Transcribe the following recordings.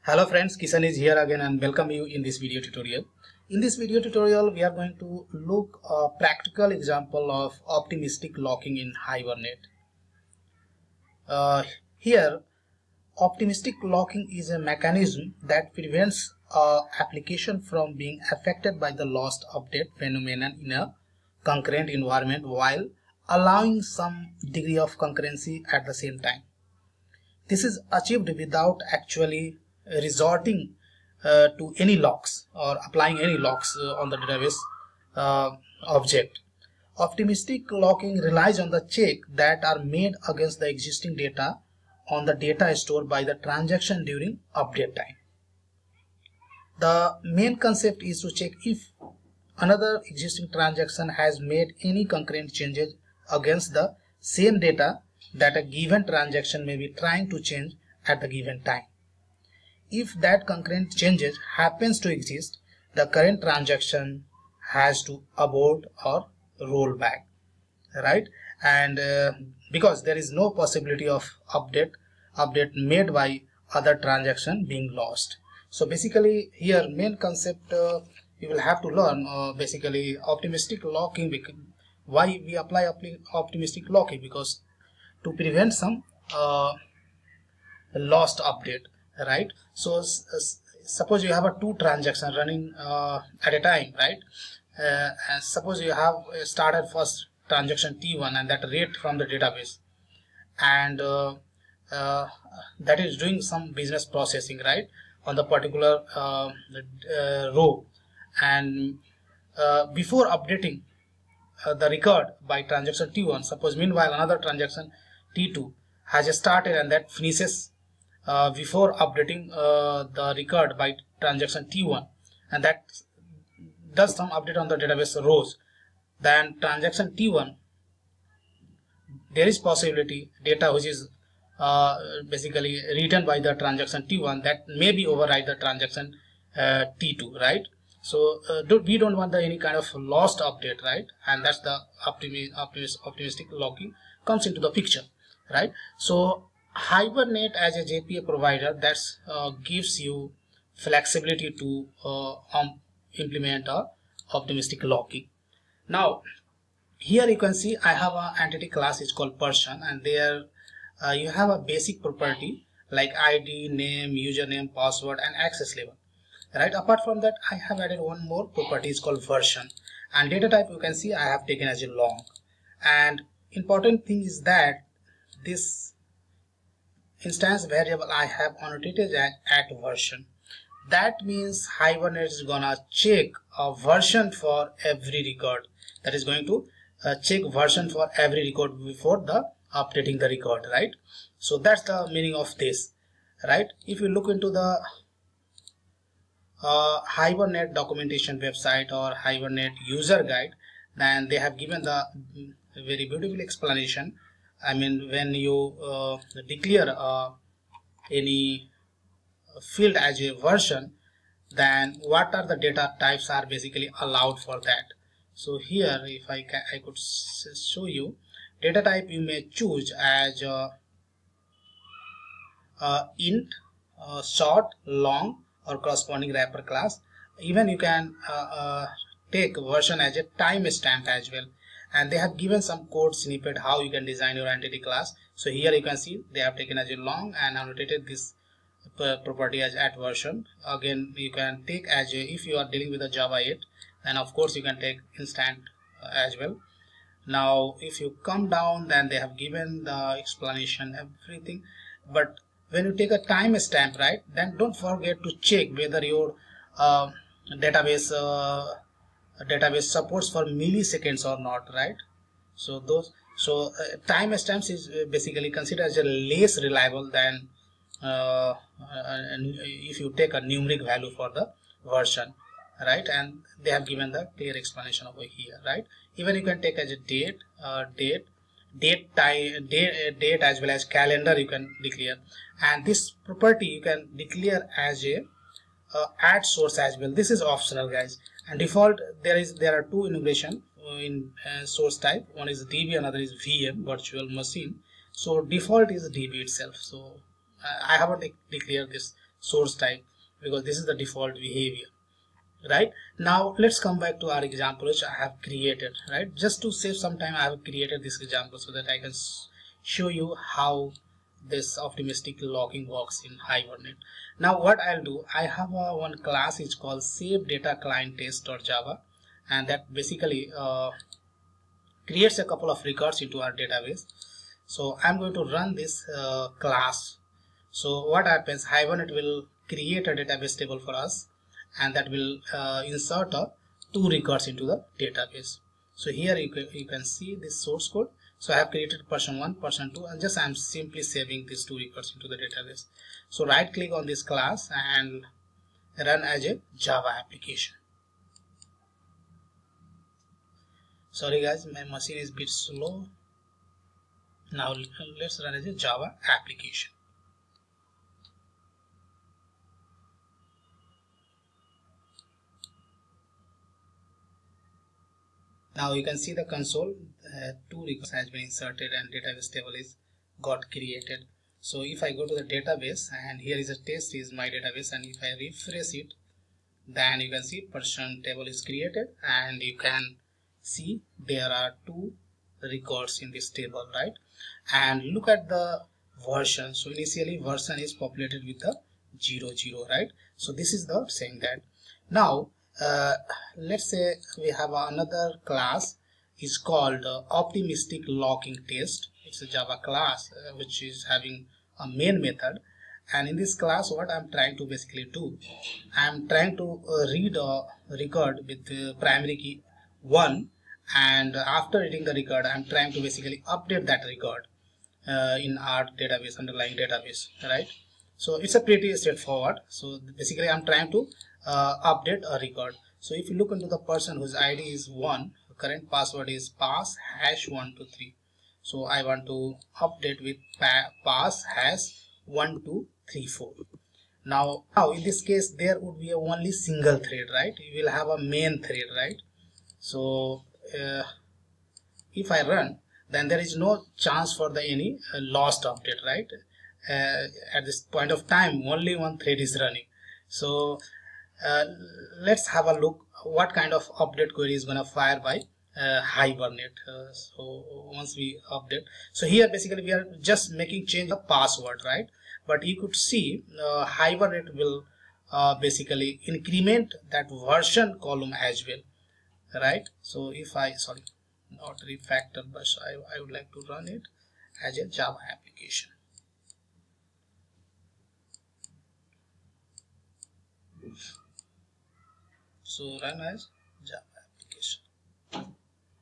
Hello friends, Kisan is here again and welcome you in this video tutorial. In this video tutorial, we are going to look a practical example of optimistic locking in Hibernate. Here, optimistic locking is a mechanism that prevents an application from being affected by the lost update phenomenon in a concurrent environment while allowing some degree of concurrency at the same time. This is achieved without actually resorting to any locks or applying any locks on the database object. Optimistic locking relies on the check that are made against the existing data on the data stored by the transaction during update time. The main concept is to check if another existing transaction has made any concurrent changes against the same data that a given transaction may be trying to change at the given time. If that concurrent changes happens to exist, the current transaction has to abort or roll back, right? And because there is no possibility of update made by other transaction being lost. So basically here main concept you will have to learn basically optimistic locking. Why we apply optimistic locking? Because to prevent some lost update, right? So suppose you have a two transaction running at a time, right? And suppose you have started first transaction T1 and that rate from the database, and that is doing some business processing, right, on the particular row, and before updating the record by transaction T1, suppose meanwhile another transaction T2 has started and that finishes before updating the record by transaction T1, and that does some update on the database rows, then transaction T1, there is possibility data which is basically written by the transaction T1 that maybe override the transaction T2, right? So we don't want any kind of lost update, right? And that's the optimistic locking comes into the picture, right? So Hibernate as a JPA provider that gives you flexibility to implement a optimistic locking. Now here you can see I have an entity class is called person, and there you have a basic property like ID, name, username, password, and access level. Right. Apart from that, I have added one more property is called version, and data type you can see I have taken as a long. And important thing is that this instance variable I have annotated at version. That means Hibernate is gonna check a version for every record. That is going to check version for every record before the updating the record, right? So that's the meaning of this, right? If you look into the Hibernate documentation website or Hibernate user guide, then they have given the very beautiful explanation. I mean, when you declare any field as a version, then what are the data types are basically allowed for that. So here if I could show you data type, you may choose as int, short, long, or corresponding wrapper class. Even you can take version as a timestamp as well, and they have given some code snippet how you can design your entity class. So here you can see they have taken as a long and annotated this property as at version. Again you can take as a, if you are dealing with a Java 8, then of course you can take instant as well. Now if you come down, then they have given the explanation everything, but when you take a timestamp, right, then don't forget to check whether your database supports for milliseconds or not, right? So timestamps is basically considered as a less reliable than if you take a numeric value for the version, right? And they have given the clear explanation over here, right? Even you can take as a date, date as well as calendar you can declare, and this property you can declare as a add source as well. This is optional, guys, and default there are two integration in source type. One is DB, another is VM, virtual machine. So default is DB itself. So I haven't declared this source type, because this is the default behavior. Right, now let's come back to our example which I have created. Right, just to save some time, I have created this example so that I can show you how this optimistic locking works in Hibernate. Now what I'll do, I have one class is called save data client test.java, and that basically creates a couple of records into our database. So I'm going to run this class. So what happens, Hibernate will create a database table for us, and that will insert two records into the database. So here you can see this source code. So I have created person1, person2, and just I'm simply saving these two records into the database. So right click on this class and run as a Java application. Sorry guys, my machine is a bit slow. Now let's run as a Java application. Now you can see the console, two records has been inserted and database table is got created. So if I go to the database, and here is a test is my database, and if I refresh it, then you can see person table is created, and you can see there are two records in this table, right? And look at the version. So initially version is populated with the 00, right? So this is the saying that. Now let's say we have another class is called optimistic locking test. It's a Java class which is having a main method, and in this class what I'm trying to basically do, I'm trying to read a record with the primary key 1, and after reading the record I'm trying to basically update that record in our database, underlying database, right? So it's a pretty straightforward. So basically I'm trying to update a record. So if you look into the person whose ID is 1, current password is pass #123. So I want to update with pass #1234. Now in this case there would be a only single thread, right? You will have a main thread, right? So if I run, then there is no chance for the any lost update, right? At this point of time only one thread is running. So let's have a look what kind of update query is gonna fire by Hibernate. So once we update, so here basically we are just making change the password, right? But you could see Hibernate will basically increment that version column as well, right? So if I, sorry, not refactor, but I would like to run it as a Java application. So run as Java application.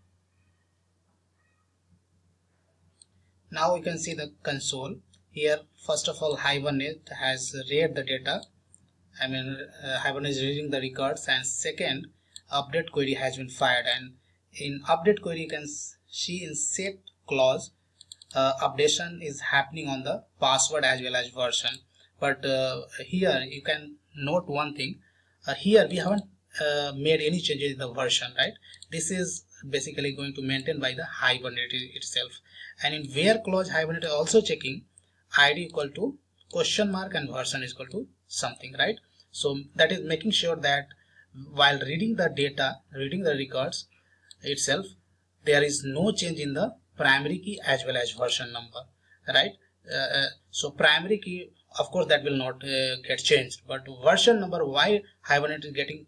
Now you can see the console here. First of all, Hibernate has read the data. Hibernate is reading the records, and second, update query has been fired. And in update query, you can see in set clause, updation is happening on the password as well as version. But here you can note one thing. Here we haven't made any changes in the version, right? This is basically going to maintain by the Hibernate itself. And in where clause, Hibernate is also checking ID equal to question mark and version is equal to something, right? So that is making sure that while reading the data, reading the records itself, there is no change in the primary key as well as version number, right? So primary key, of course, that will not get changed, but version number, why Hibernate is getting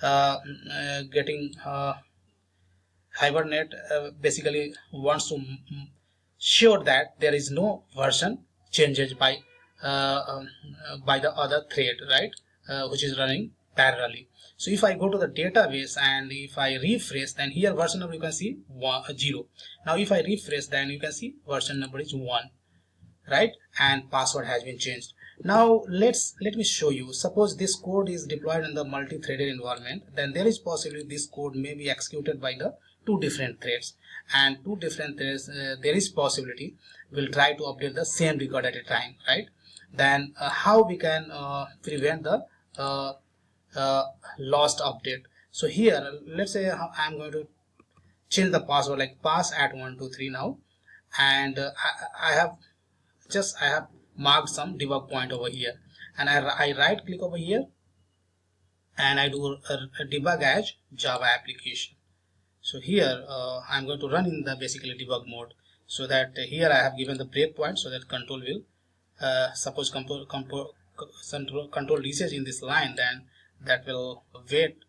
Hibernate basically wants to sure that there is no version changes by the other thread, right? Which is running parallelly. So if I go to the database and if I refresh, then here version number you can see 0. Now if I refresh, then you can see version number is 1, right? And password has been changed. Now let me show you. Suppose this code is deployed in the multi-threaded environment, then there is possibility this code may be executed by the two different threads, and two different threads there is possibility will try to update the same record at a time, right? Then how we can prevent the lost update? So here let's say I'm going to change the password like pass @123 now, and I have marked some debug point over here, and I right click over here and I do a debug as Java application. So here I'm going to run in the basically debug mode, so that here I have given the breakpoint so that control will suppose control reaches in this line, then that will wait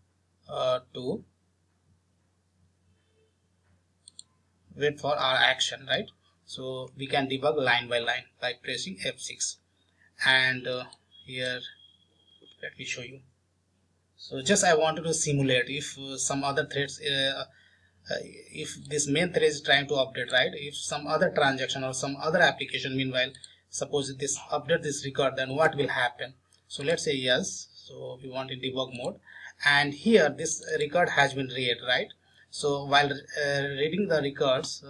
for our action, right? So we can debug line by line by pressing F6, and here let me show you. So just I wanted to simulate if some other threads if this main thread is trying to update, right? If some other transaction or some other application meanwhile suppose this update this record, then what will happen? So let's say yes, so we want in debug mode, and here this record has been read, right? So while reading the records,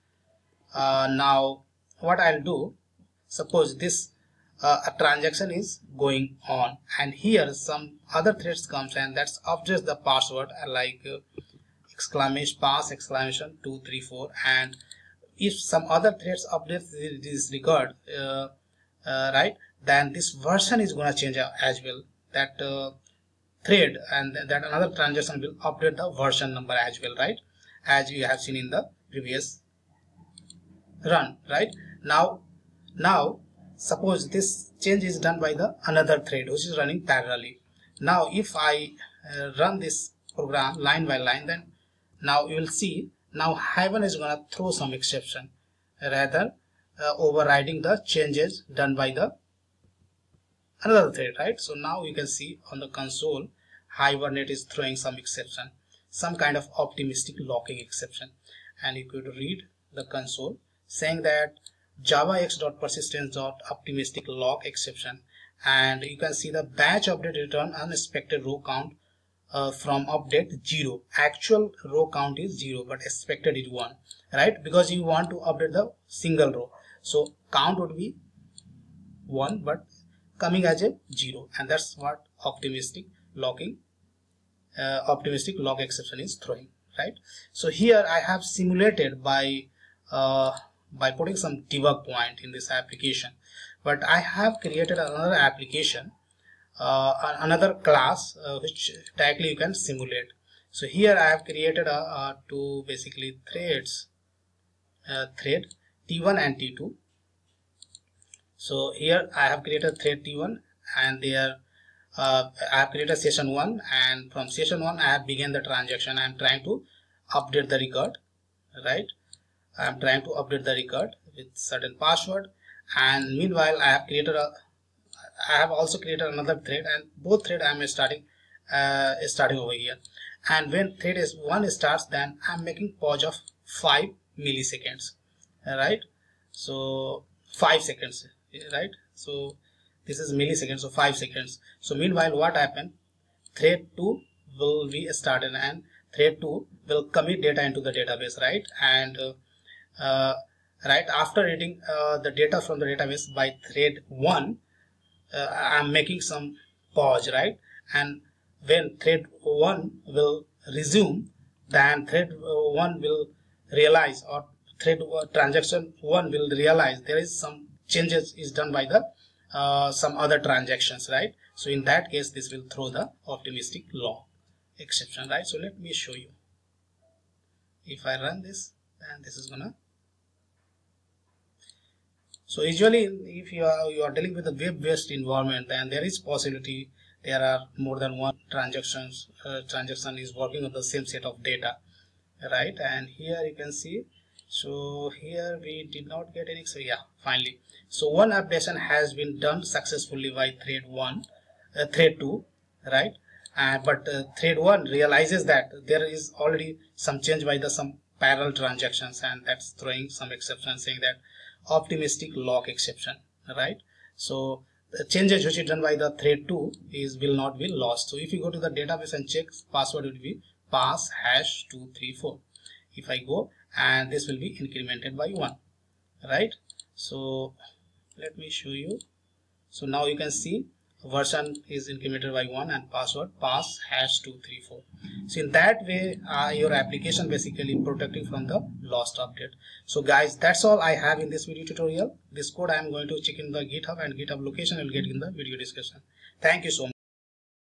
now what I'll do, suppose this a transaction is going on, and here some other threads comes and that's updates the password like exclamation pass exclamation 234, and if some other threads update this record, right, then this version is going to change as well. That thread and that another transaction will update the version number as well, right, as you have seen in the previous run, right? Now suppose this change is done by the another thread which is running parallelly. Now if I run this program line by line, then now you will see now Hibern is going to throw some exception, rather overriding the changes done by the another thread, right? So now you can see on the console Hibernate is throwing some exception, some kind of optimistic locking exception, and you could read the console saying that javax.persistence.optimistic lock exception, and you can see the batch update return unexpected row count from update 0. Actual row count is 0 but expected is 1, right? Because you want to update the single row, so count would be 1 but coming as a 0, and that's what optimistic lock exception is throwing, right? So here I have simulated by putting some debug point in this application, but I have created another application, another class which directly you can simulate. So here I have created two basically threads, thread T1 and T2. So here I have created thread T1, and there I have created session 1, and from session 1 I have begun the transaction. I am trying to update the record, right? I am trying to update the record with certain password, and meanwhile I have also created another thread, and both thread I am starting over here. And when thread is 1 starts, then I am making pause of 5 milliseconds, right? So 5 seconds, right? So this is milliseconds, so 5 seconds. So meanwhile what happened, thread 2 will be started, and thread 2 will commit data into the database, right? And right after reading the data from the database by thread 1, I am making some pause, right? And when thread 1 will resume, then thread 1 will realize, or transaction 1 will realize there is some changes is done by the some other transactions, right? So in that case this will throw the optimistic lock exception, right? So let me show you. If I run this, then this is gonna. So usually if you are dealing with a web-based environment, then there is possibility there are more than one transaction is working on the same set of data, right? And here you can see, so here we did not get any, so yeah, finally, so one updation has been done successfully by thread 2, right? But thread 1 realizes that there is already some change by the some parallel transactions, and that's throwing some exception saying that optimistic lock exception, right? So the changes which is done by the thread 2 will not be lost. So if you go to the database and check, password will be pass hash 234. If I go, and this will be incremented by 1, right? So let me show you. So now you can see version is incremented by 1 and password pass #234. So in that way your application basically protecting from the lost update. So guys, that's all I have in this video tutorial. This code I am going to check in the GitHub, and GitHub location will get in the video description. Thank you so much.